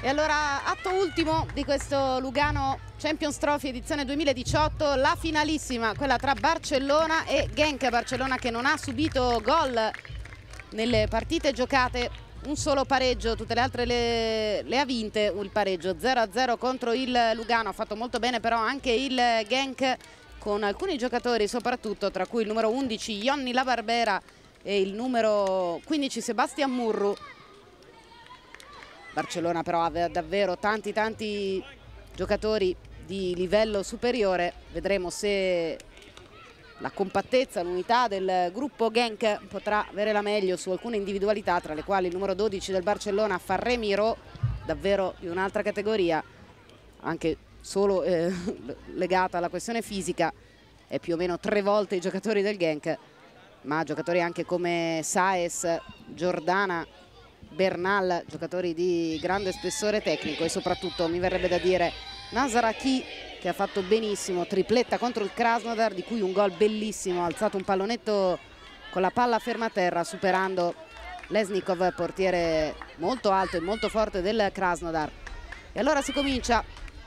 E allora, atto ultimo di questo Lugano Champions Trophy edizione 2018, la finalissima, quella tra Barcellona e Genk. Barcellona che non ha subito gol nelle partite giocate, un solo pareggio, tutte le altre le ha vinte. Il pareggio 0-0 contro il Lugano. Ha fatto molto bene però anche il Genk, con alcuni giocatori soprattutto, tra cui il numero 11 Ionni Labarbera e il numero 15 Sebastian Murru. Barcellona però aveva davvero tanti giocatori di livello superiore. Vedremo se la compattezza, l'unità del gruppo Genk potrà avere la meglio su alcune individualità, tra le quali il numero 12 del Barcellona, Ferré Miro, davvero di un'altra categoria, anche solo legata alla questione fisica. È più o meno 3 volte i giocatori del Genk, ma giocatori anche come Saez, Giordana, Bernal, giocatori di grande spessore tecnico, e soprattutto mi verrebbe da dire Nazaraki, che ha fatto benissimo, tripletta contro il Krasnodar, di cui un gol bellissimo, ha alzato un pallonetto con la palla ferma a terra superando Lesnikov, portiere molto alto e molto forte del Krasnodar. E allora si comincia.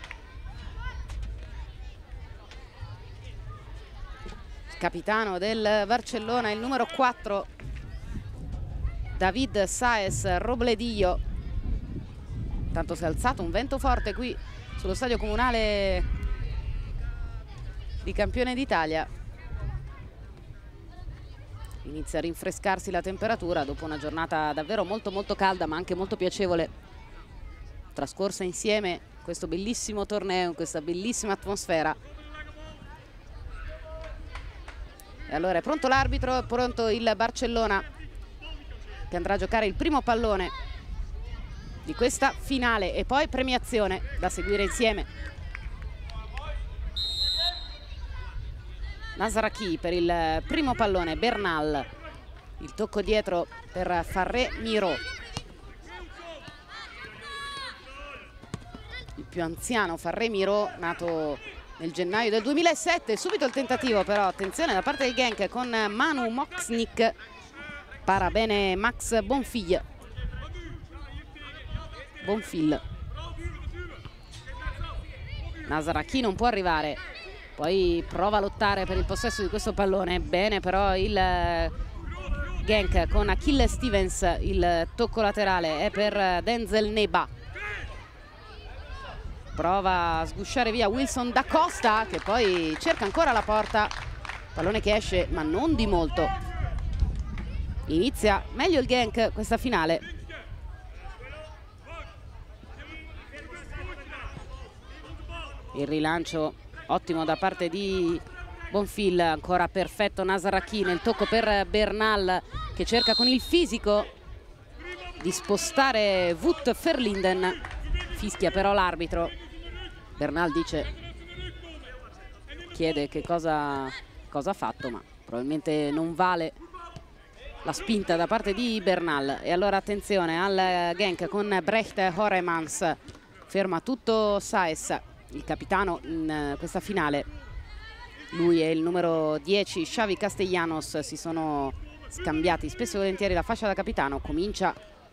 Il capitano del Barcellona, il numero 4 David Saez Robledillo. Tanto si è alzato un vento forte qui sullo stadio comunale di Campione d'Italia. Inizia a rinfrescarsi la temperatura dopo una giornata davvero molto calda, ma anche molto piacevole, trascorsa insieme questo bellissimo torneo, in questa bellissima atmosfera. E allora è pronto l'arbitro, è pronto il Barcellona, che andrà a giocare il primo pallone di questa finale, e poi premiazione da seguire insieme. Nazaraki per il primo pallone, Bernal, il tocco dietro per Ferré Miro, il più anziano Ferré Miro, nato nel gennaio del 2007. Subito il tentativo però, attenzione da parte del Genk con Manu Moksnik. Para bene Max Bonfil. Nazaraki non può arrivare, poi prova a lottare per il possesso di questo pallone. Bene però il Genk con Achille Stevens, il tocco laterale è per Denzel Neba. Prova a sgusciare via Wilson da Costa, che poi cerca ancora la porta, pallone che esce ma non di molto. Inizia meglio il Genk questa finale. Il rilancio ottimo da parte di Bonfil, ancora perfetto Nazaraki nel tocco per Bernal, che cerca con il fisico di spostare Wout Verlinden. Fischia però l'arbitro. Bernal chiede che cosa ha fatto, ma probabilmente non vale la spinta da parte di Bernal. E allora attenzione al Genk con Brecht Horemans. Ferma tutto Saez, il capitano in questa finale. Lui e il numero 10 Xavi Castellanos si sono scambiati spesso e volentieri la fascia da capitano. Comincia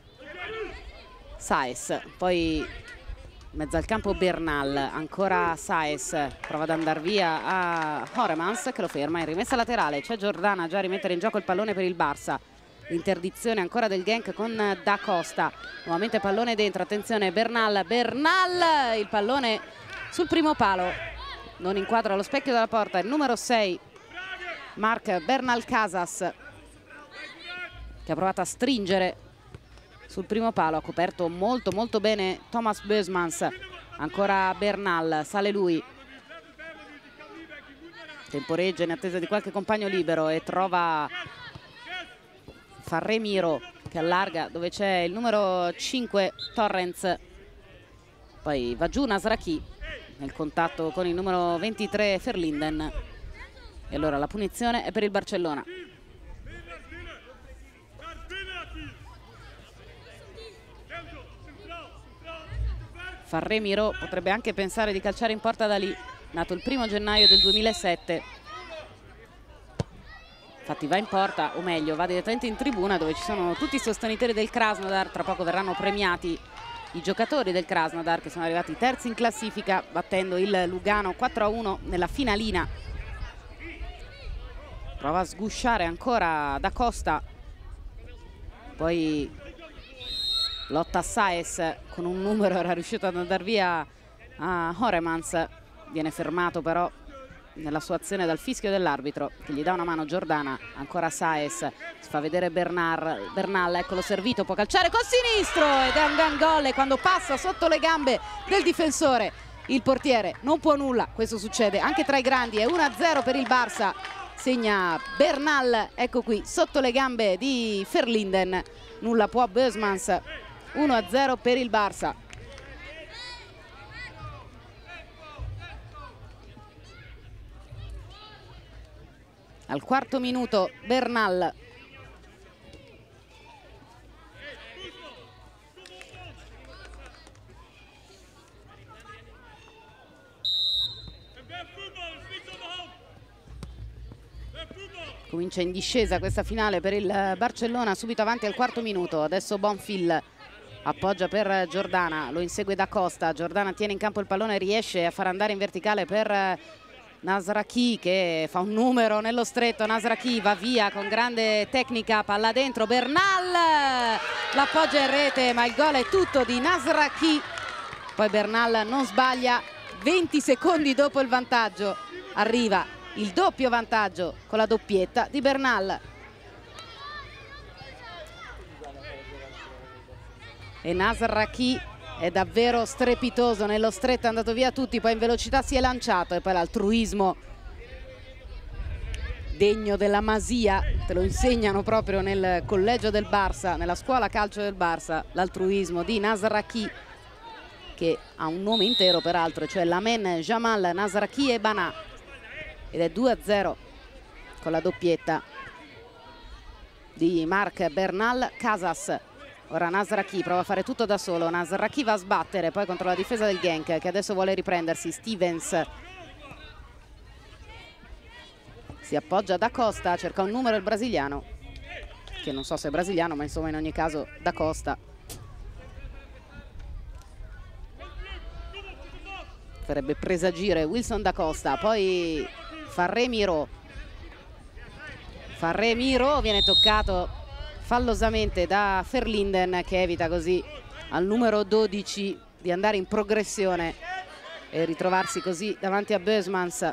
Saez, poi in mezzo al campo Bernal, ancora Saez, prova ad andare via a Horemans, che lo ferma in rimessa laterale. C'è Giordana già a rimettere in gioco il pallone per il Barça. L'interdizione ancora del Genk con Da Costa, nuovamente pallone dentro, attenzione Bernal, il pallone sul primo palo, non inquadra lo specchio della porta. Il numero 6 Marc Bernal Casas, che ha provato a stringere sul primo palo, ha coperto molto bene Thomas Beusmans. Ancora Bernal, sale lui, temporeggia in attesa di qualche compagno libero e trova Ferré Miro, che allarga dove c'è il numero 5 Torrens. Poi va giù Nazaraki nel contatto con il numero 23 Verlinden. E allora la punizione è per il Barcellona. Ferré Miro potrebbe anche pensare di calciare in porta da lì, nato il 1° gennaio del 2007. Infatti va in porta, o meglio va direttamente in tribuna, dove ci sono tutti i sostenitori del Krasnodar. Tra poco verranno premiati i giocatori del Krasnodar, che sono arrivati terzi in classifica battendo il Lugano 4-1 nella finalina. Prova a sgusciare ancora Da Costa, poi lotta Saez con un numero, era riuscito ad andare via a Horemans, viene fermato però nella sua azione dal fischio dell'arbitro che gli dà una mano Giordana. Ancora Saez, si fa vedere Bernal, eccolo servito, può calciare col sinistro ed è un gran gol, e quando passa sotto le gambe del difensore il portiere non può nulla. Questo succede anche tra i grandi, è 1-0 per il Barça, segna Bernal, ecco qui sotto le gambe di Verlinden, nulla può Beusmans. 1-0 per il Barça. Al quarto minuto Bernal. Comincia in discesa questa finale per il Barcellona, subito avanti al quarto minuto. Adesso Bonfil appoggia per Giordana, lo insegue Da Costa. Giordana tiene in campo il pallone, riesce a far andare in verticale per Nasraki, che fa un numero nello stretto. Nasraki va via con grande tecnica, palla dentro, Bernal l'appoggia in rete, ma il gol è tutto di Nasraki. Poi Bernal non sbaglia, 20 secondi dopo il vantaggio arriva il doppio vantaggio con la doppietta di Bernal. E Nasraki è davvero strepitoso, nello stretto è andato via tutti, poi in velocità si è lanciato, e poi l'altruismo degno della Masia, te lo insegnano proprio nel collegio del Barça, nella scuola calcio del Barça, l'altruismo di Nasraki, che ha un nome intero peraltro, cioè Lamen Jamal Nasraki e Banà, ed è 2-0 con la doppietta di Marc Bernal Casas. Ora Nasraki prova a fare tutto da solo, Nasraki va a sbattere poi contro la difesa del Genk, che adesso vuole riprendersi. Stevens si appoggia Da Costa, cerca un numero il brasiliano, che non so se è brasiliano, ma insomma in ogni caso Da Costa. Farebbe presagire Wilson Da Costa, poi Farré-Miro viene toccato fallosamente da Verlinden, che evita così al numero 12 di andare in progressione e ritrovarsi così davanti a Beusmans.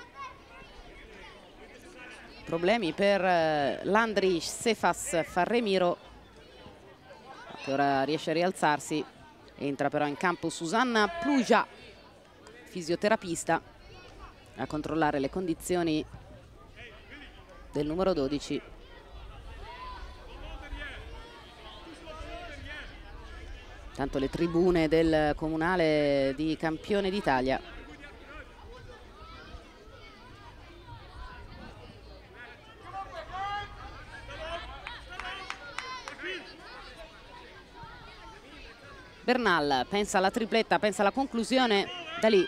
Problemi per Landry Sefas. Farré-Miro, che ora riesce a rialzarsi, entra però in campo Susanna Pluja, fisioterapista, a controllare le condizioni del numero 12. Tanto le tribune del comunale di Campione d'Italia. Bernal pensa alla tripletta, pensa alla conclusione, da lì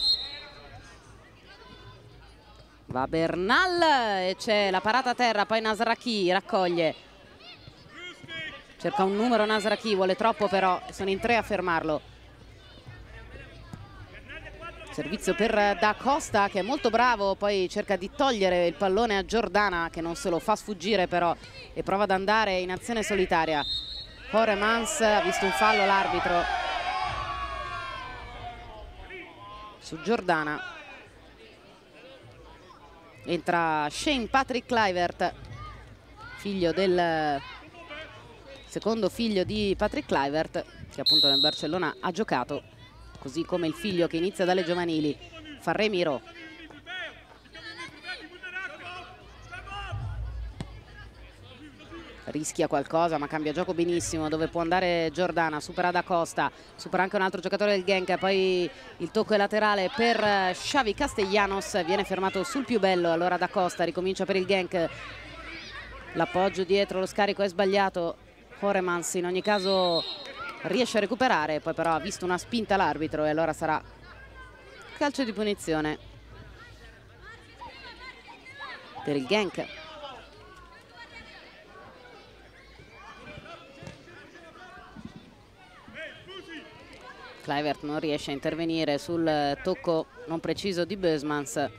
va Bernal e c'è la parata a terra, poi Nasraki raccoglie, cerca un numero Nasraki, vuole troppo però, sono in tre a fermarlo. Servizio per Da Costa, che è molto bravo, poi cerca di togliere il pallone a Giordana, che non se lo fa sfuggire però, e prova ad andare in azione solitaria. Horemans ha visto un fallo l'arbitro su Giordana. Entra Shane Patrick Kluivert, figlio del secondo figlio di Patrick Kluivert, che appunto nel Barcellona ha giocato, così come il figlio che inizia dalle giovanili, Farré-Miro. Rischia qualcosa ma cambia gioco benissimo, dove può andare Giordana, supera Da Costa, supera anche un altro giocatore del Genk, poi il tocco è laterale per Xavi Castellanos, viene fermato sul più bello, allora Da Costa ricomincia per il Genk, l'appoggio dietro, lo scarico è sbagliato. Horemans in ogni caso riesce a recuperare, poi però ha visto una spinta l'arbitro e allora sarà calcio di punizione per il Genk. Kluivert non riesce a intervenire sul tocco non preciso di Beusmans.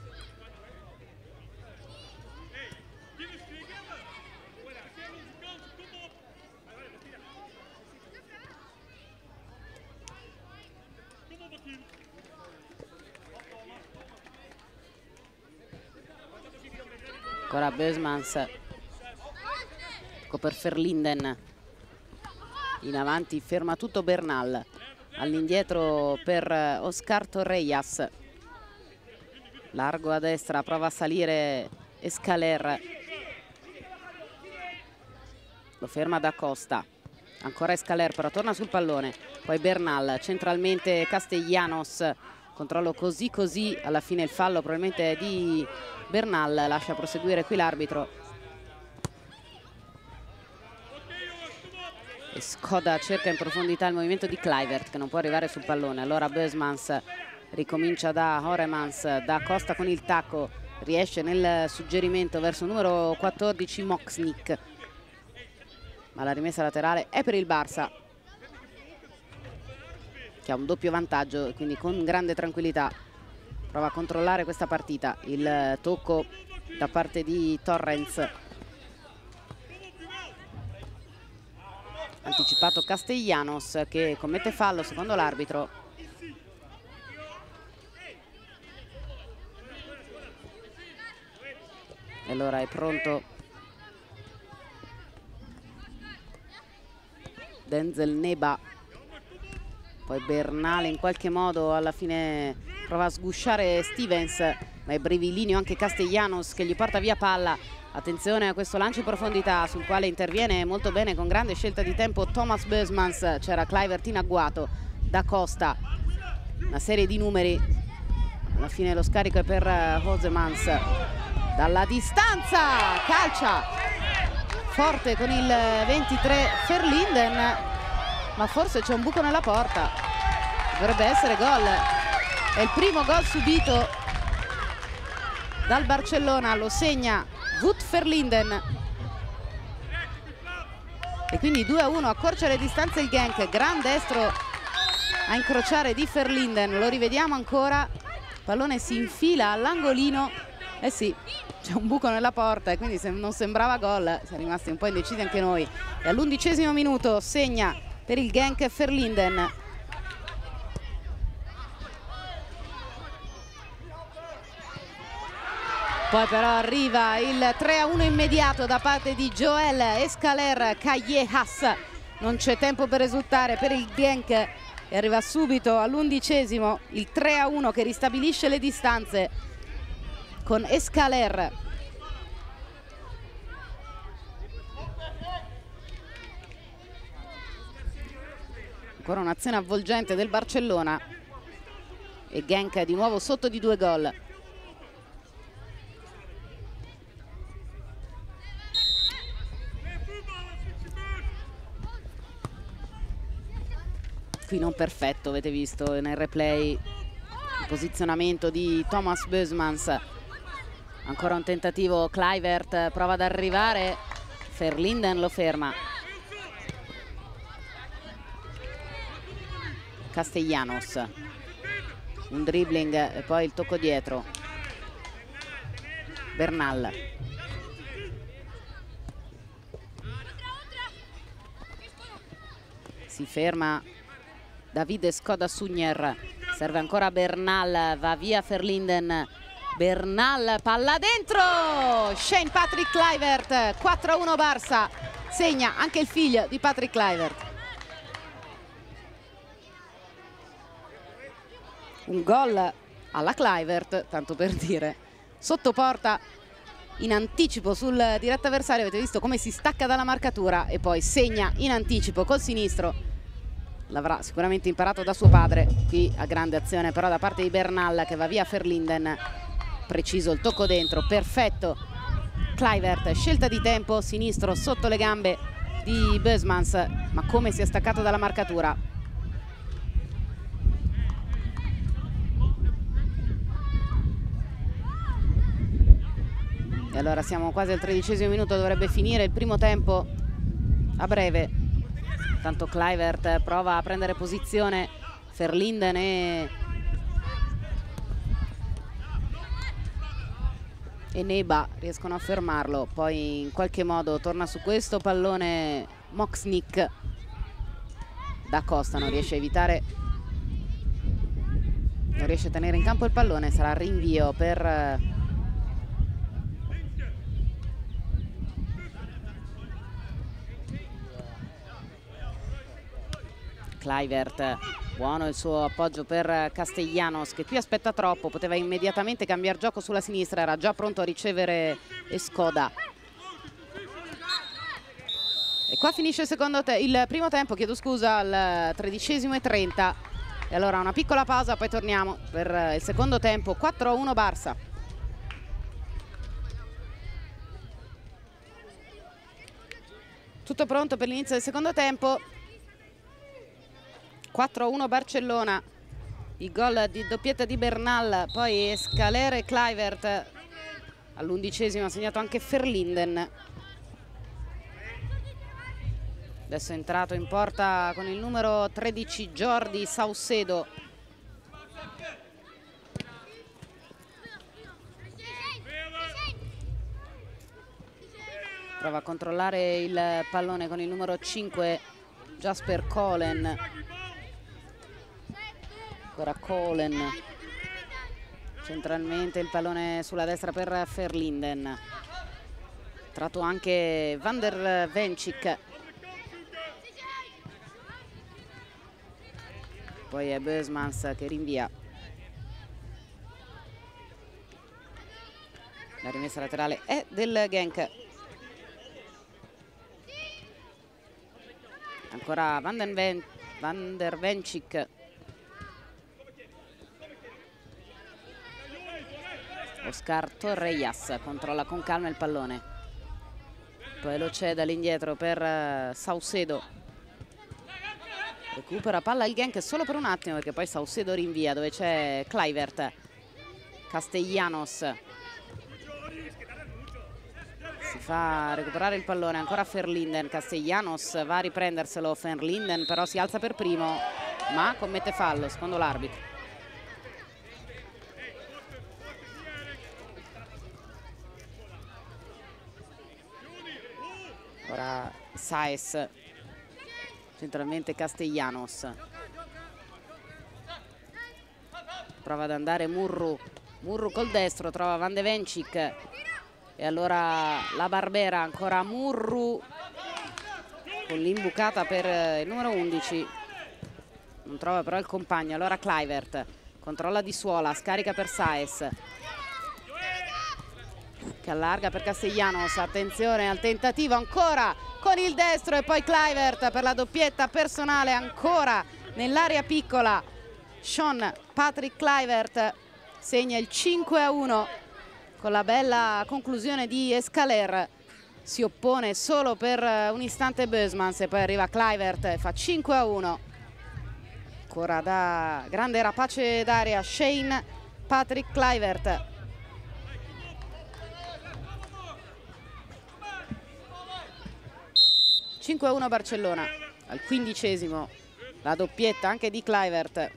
Ancora Beusmans, ecco per Verlinden, in avanti ferma tutto Bernal, all'indietro per Oscar Torrejas, largo a destra, prova a salire Escaler, lo ferma da Costa, ancora Escaler però torna sul pallone, poi Bernal, centralmente Castellanos, controllo così, alla fine il fallo probabilmente è di Bernal, lascia proseguire qui l'arbitro. E Skoda cerca in profondità il movimento di Kluivert che non può arrivare sul pallone, allora Beusmans ricomincia da Horemans, da Costa con il tacco, riesce nel suggerimento verso il numero 14 Moksnik, ma la rimessa laterale è per il Barça, che ha un doppio vantaggio e quindi con grande tranquillità prova a controllare questa partita. Il tocco da parte di Torrens, anticipato Castellanos che commette fallo secondo l'arbitro. E allora è pronto Denzel Neba, poi Bernal in qualche modo alla fine prova a sgusciare Stevens, ma è brevilineo anche Castellanos che gli porta via palla. Attenzione a questo lancio in profondità sul quale interviene molto bene con grande scelta di tempo Thomas Beusmans, c'era Kluivert in agguato, da Costa, una serie di numeri, alla fine lo scarico è per Hosemans, dalla distanza calcia forte con il 23 Verlinden, ma forse c'è un buco nella porta, dovrebbe essere gol. È il primo gol subito dal Barcellona, lo segna Wout Verlinden e quindi 2-1, accorcia le distanze il Genk, gran destro a incrociare di Verlinden, lo rivediamo ancora, il pallone si infila all'angolino, eh sì, c'è un buco nella porta e quindi se non sembrava gol siamo rimasti un po' indecisi anche noi. E all'11° minuto segna per il Genk Verlinden. Poi però arriva il 3-1 immediato da parte di Joel Escaler Callejas. Non c'è tempo per esultare per il Genk e arriva subito all'11° il 3-1 che ristabilisce le distanze con Escaler. Ancora un'azione avvolgente del Barcellona e Genk di nuovo sotto di 2 gol. Qui non perfetto, avete visto nel replay il posizionamento di Thomas Beusmans. Ancora un tentativo, Kluivert prova ad arrivare, Verlinden lo ferma. Castellanos, un dribbling e poi il tocco dietro. Bernal. Si ferma Davide Skoda Sugner, serve ancora Bernal, va via Verlinden, Bernal, palla dentro, Shane Patrick Kluivert, 4-1 Barça, segna anche il figlio di Patrick Kluivert. Un gol alla Kluivert, tanto per dire, sotto porta, in anticipo sul diretto avversario, avete visto come si stacca dalla marcatura e poi segna in anticipo col sinistro. L'avrà sicuramente imparato da suo padre, qui a grande azione però da parte di Bernal che va via Verlinden, preciso il tocco dentro, perfetto Kluivert, scelta di tempo, sinistro sotto le gambe di Beusmans, ma come si è staccato dalla marcatura. E allora siamo quasi al 13° minuto, dovrebbe finire il primo tempo a breve. Tanto Kluivert prova a prendere posizione, Verlinden e Neba riescono a fermarlo, poi in qualche modo torna su questo pallone Moxnik. Da Costa non riesce a evitare, non riesce a tenere in campo il pallone, sarà rinvio per Kluivert. Buono il suo appoggio per Castellanos, che qui aspetta troppo, poteva immediatamente cambiare gioco sulla sinistra, era già pronto a ricevere Escoda. E qua finisce il primo tempo, chiedo scusa, al 13:30. E allora una piccola pausa, poi torniamo per il secondo tempo. 4-1 Barça. Tutto pronto per l'inizio del secondo tempo. 4-1 Barcellona. Il gol di doppietta di Bernal, poi Escaler e Kluivert. All'11° ha segnato anche Verlinden. Adesso è entrato in porta con il numero 13 Jordi Saucedo. Prova a controllare il pallone con il numero 5 Jasper Kolen. Ancora Kolen. Centralmente il pallone sulla destra per Verlinden. Tratto anche Van der Vencik. Poi è Beusmans che rinvia. La rimessa laterale è del Genk. Ancora Van der Vencik. Oscar Torrejas controlla con calma il pallone. Poi lo cede all'indietro per Saucedo. Recupera palla il Genk solo per un attimo, perché poi Saucedo rinvia dove c'è Kluivert. Castellanos si fa recuperare il pallone, ancora Verlinden. Castellanos va a riprenderselo, Verlinden però si alza per primo ma commette fallo secondo l'arbitro. Ora Saez, centralmente Castellanos. Prova ad andare Murru col destro, trova Van de Vencik. E allora la Barbera, ancora Murru con l'imbucata per il numero 11. Non trova però il compagno, allora Kluivert. Controlla di suola, scarica per Saez. Che allarga per Castellanos, attenzione al tentativo ancora con il destro e poi Kluivert per la doppietta personale ancora nell'area piccola. Sean Patrick Kluivert segna il 5-1 con la bella conclusione di Escaler. Si oppone solo per un istante Beusmans e poi arriva Kluivert e fa 5-1. Ancora da grande rapace d'aria Sean Patrick Kluivert. (5-1) Barcellona. Al 15° la doppietta anche di Kluivert.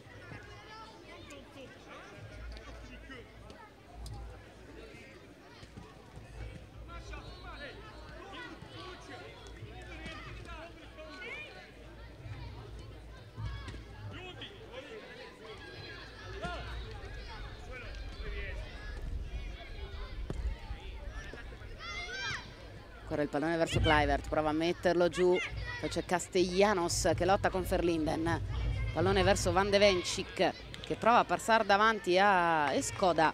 Il pallone verso Kluivert, prova a metterlo giù, poi c'è Castellanos che lotta con Verlinden. Pallone verso Van de Vencik che prova a passare davanti a Escoda.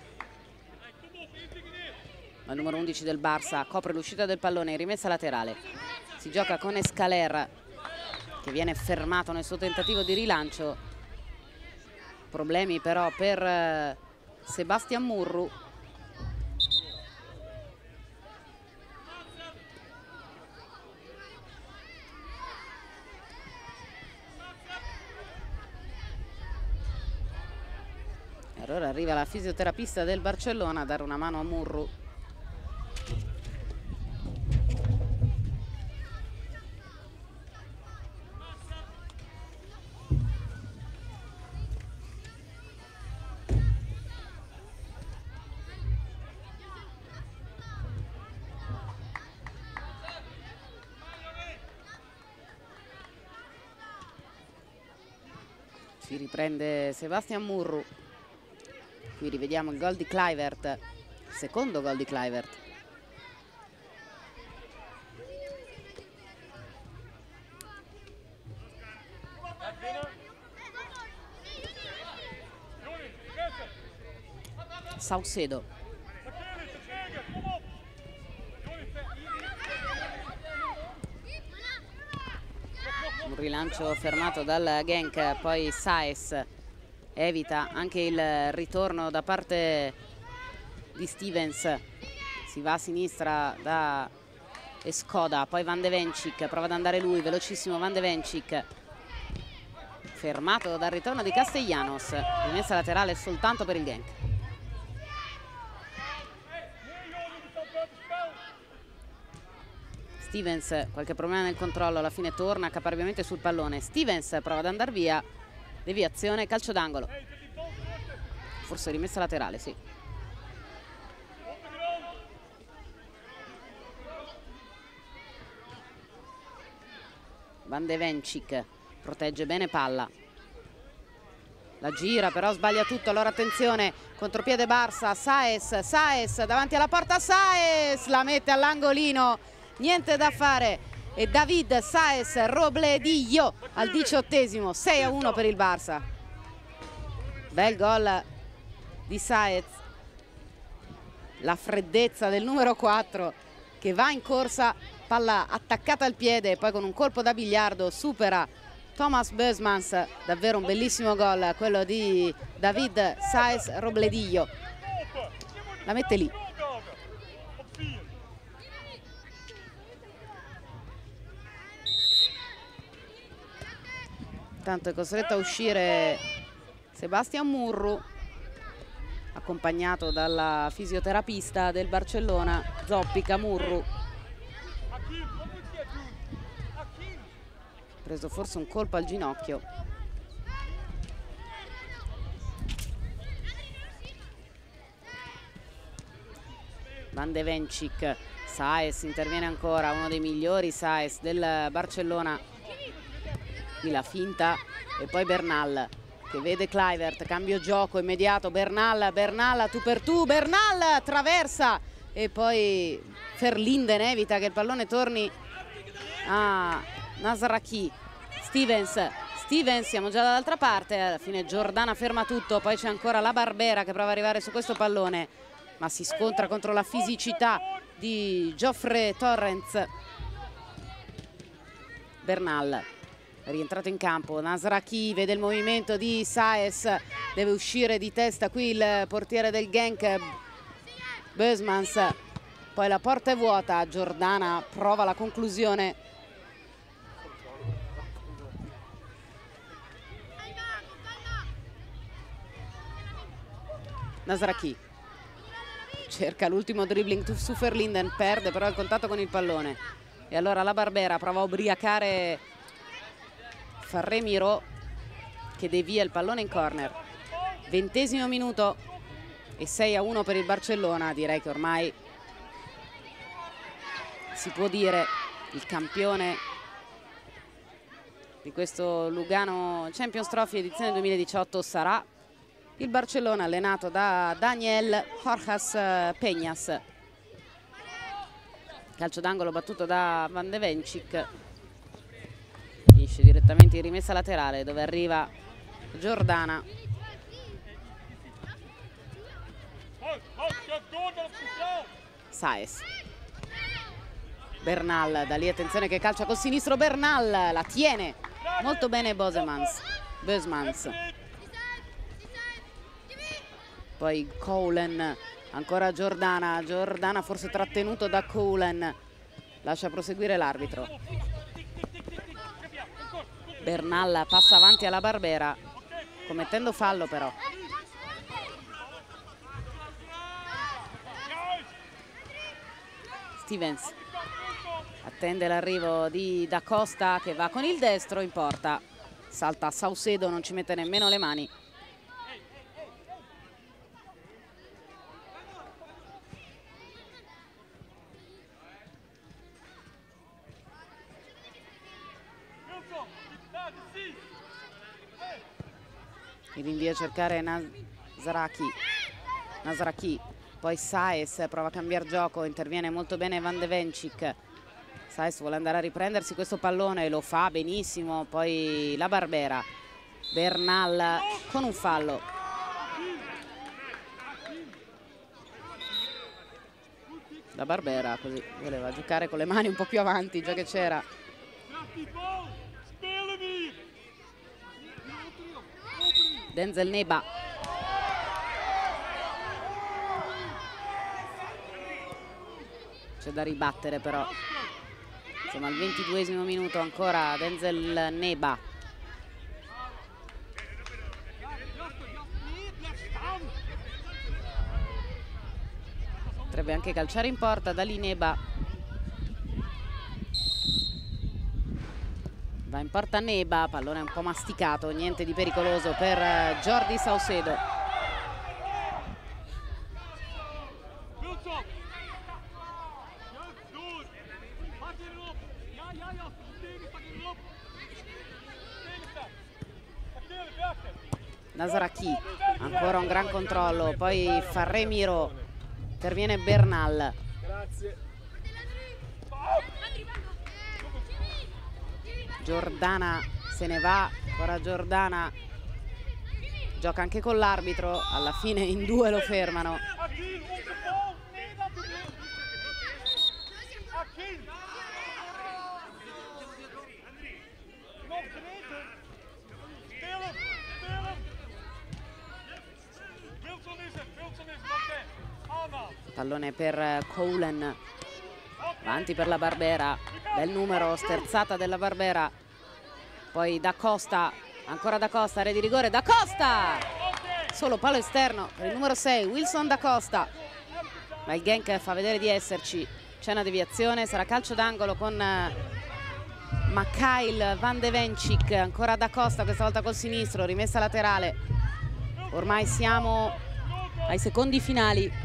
Ma il numero 11 del Barça copre l'uscita del pallone, rimessa laterale. Si gioca con Escaler che viene fermato nel suo tentativo di rilancio. Problemi però per Sebastian Murru. Allora arriva la fisioterapista del Barcellona a dare una mano a Murru. Si riprende Sebastian Murru. Qui rivediamo il gol di Kluivert, il secondo gol di Kluivert. Saucedo. Un rilancio fermato dal Genk, poi Saez evita anche il ritorno da parte di Stevens. Si va a sinistra da Escoda, poi Van de Vencic, prova ad andare lui, velocissimo Van de Vencic. Fermato dal ritorno di Castellanos, rimessa laterale soltanto per il Genk. Stevens, qualche problema nel controllo, alla fine torna caparbiamente sul pallone. Stevens prova ad andare via, deviazione, calcio d'angolo. Forse rimessa laterale, sì. Van de Vencic protegge bene palla. La gira, però sbaglia tutto, allora attenzione, contropiede Barça, Saez davanti alla porta, Saez la mette all'angolino, niente da fare. E David Saez Robledillo al 18esimo, 6-1 per il Barça. Bel gol di Saez. La freddezza del numero 4 che va in corsa, palla attaccata al piede e poi con un colpo da biliardo supera Thomas Beusmans. Davvero un bellissimo gol quello di David Saez Robledillo. La mette lì. Tanto è costretto a uscire Sebastian Murru, accompagnato dalla fisioterapista del Barcellona, Zoppica. Murru preso forse un colpo al ginocchio. Van de Vencic, Saez interviene ancora, uno dei migliori Saez del Barcellona. Qui la finta e poi Bernal che vede Kluivert, cambio gioco immediato, Bernal tu per tu, Bernal traversa e poi Verlinden evita che il pallone torni a Nasraki. Stevens, siamo già dall'altra parte, alla fine Giordana ferma tutto, poi c'è ancora la Barbera che prova ad arrivare su questo pallone, ma si scontra contro la fisicità di Geoffrey Torrens. Bernal rientrato in campo, Nasraki vede il movimento di Saez, deve uscire di testa qui il portiere del Genk, Beusmans, poi la porta è vuota, Giordana prova la conclusione. Nasraki cerca l'ultimo dribbling su Verlinden, perde però il contatto con il pallone e allora la Barbera prova a ubriacare Farremiro che devia il pallone in corner. 20° minuto e 6-1 per il Barcellona. Direi che ormai si può dire il campione di questo Lugano Champions Trophy edizione 2018 sarà il Barcellona, allenato da Daniel Jorge Peñas. Calcio d'angolo battuto da Van de Vencic. Finisce direttamente in rimessa laterale dove arriva Giordana. Saez. Bernal, da lì attenzione che calcia col sinistro, Bernal la tiene molto bene Beusmans. Poi Coulen, ancora Giordana forse trattenuto da Coulen, lascia proseguire l'arbitro. Bernal passa avanti alla Barbera commettendo fallo però. Stevens attende l'arrivo di Da Costa che va con il destro in porta, salta Saucedo, non ci mette nemmeno le mani. il rinvio a cercare Nasraki, poi Saez prova a cambiare gioco, interviene molto bene Van de Vencic. Saez vuole andare a riprendersi questo pallone e lo fa benissimo, poi la Barbera, Bernal con un fallo. La Barbera così voleva giocare con le mani un po' più avanti, già che c'era. Denzel Neba. C'è da ribattere però. Siamo al 22esimo minuto, ancora Denzel Neba. Potrebbe anche calciare in porta, da lì Neba. Va in porta Neba, pallone un po' masticato, niente di pericoloso per Jordi Saucedo. Nasraki, ancora un gran controllo, poi Farré Miro, interviene Bernal. Giordana se ne va, ancora Giordana, gioca anche con l'arbitro, alla fine in due lo fermano. Pallone per Coulen, avanti per la Barbera, bel numero, sterzata della Barbera, poi Da Costa, ancora Da Costa, area di rigore, Da Costa! Solo palo esterno per il numero 6, Wilson Da Costa, ma il Genk fa vedere di esserci, c'è una deviazione, sarà calcio d'angolo con Mikhail Van de Vencic, ancora Da Costa, questa volta col sinistro, rimessa laterale, ormai siamo ai secondi finali.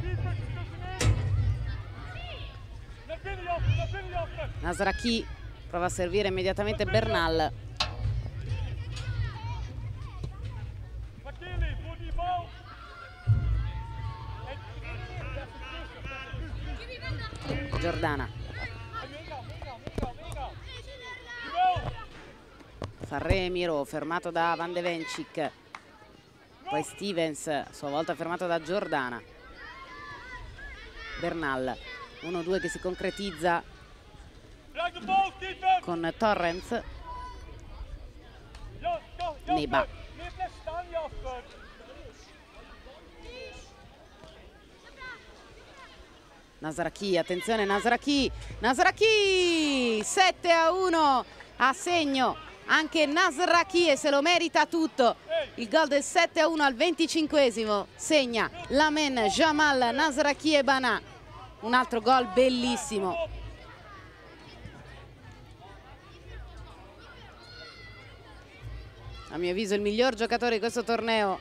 Nasraki prova a servire immediatamente Bernal. Giordana. Farré Miro fermato da Van de Vencic. Poi Stevens, a sua volta fermato da Giordana. Bernal, 1-2 che si concretizza con Torrens. Neba. Nasraki, attenzione Nasraki, Nasraki, 7-1 a segno anche Nasraki e se lo merita tutto. Il gol del 7-1 al 25esimo segna Lamen Jamal Nasraki e Bana, un altro gol bellissimo. A mio avviso il miglior giocatore di questo torneo,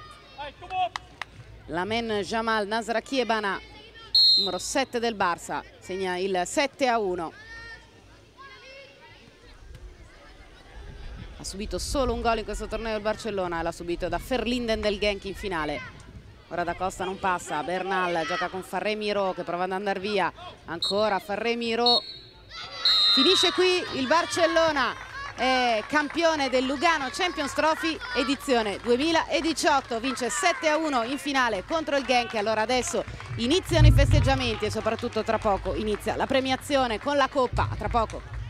Lamen Jamal Nasraki e Bana, numero 7 del Barça, segna il 7-1. Ha subito solo un gol in questo torneo il Barcellona, l'ha subito da Verlinden del Genk in finale. Ora Da Costa non passa, Bernal gioca con Farré Miro che prova ad andare via, ancora Farré Miro. Finisce qui il Barcellona, è campione del Lugano Champions Trophy edizione 2018, vince 7-1 in finale contro il Genk. Allora adesso iniziano i festeggiamenti e soprattutto tra poco inizia la premiazione con la Coppa. A tra poco.